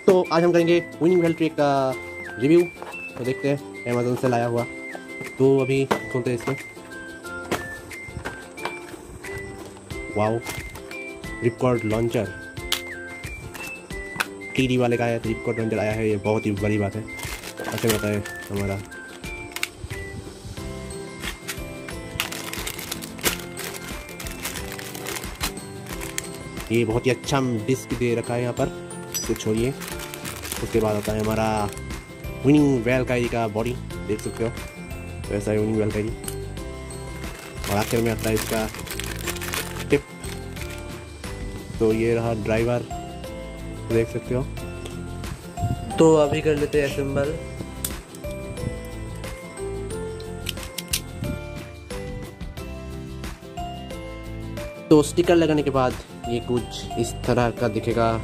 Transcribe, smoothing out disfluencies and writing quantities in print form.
तो आज हम करेंगे विनिंग वेल ट्रिक का रिव्यू। तो देखते हैं अमेज़न से लाया हुआ। तो अभी खोलते हैं इसमें। वाओ, रिपकॉर्ड लॉन्चर टीडी वाले का है। तो रिपकॉर्ड लॉन्चर आया है, ये बहुत ही बड़ी बात है। ऐसे होता है हमारा। ये बहुत ही अच्छा डिस्क दे रखा है यहाँ पर। तो छोड़िए, उसके बाद आता है हमारा विनिंग वेलकाइरी का बॉडी, देख सकते हो वैसा है विनिंग वेलकाइरी। और आखिर में आता है इसका टिप। तो ये रहा ड्राइवर, देख सकते हो। तो अभी कर लेते हैं असेंबल। तो स्टिकर लगाने के बाद ये कुछ इस तरह का दिखेगा।